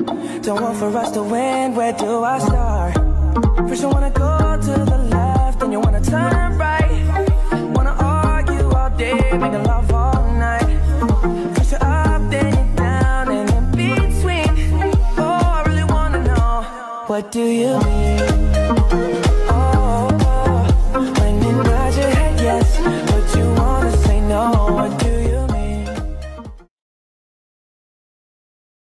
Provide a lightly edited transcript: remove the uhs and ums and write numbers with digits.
Don't want for us to win, where do I start? First you wanna go to the left, then you wanna turn right. Wanna argue all day, making love all night. First you're up, then you're down, and in between. Oh, I really wanna know, what do you need?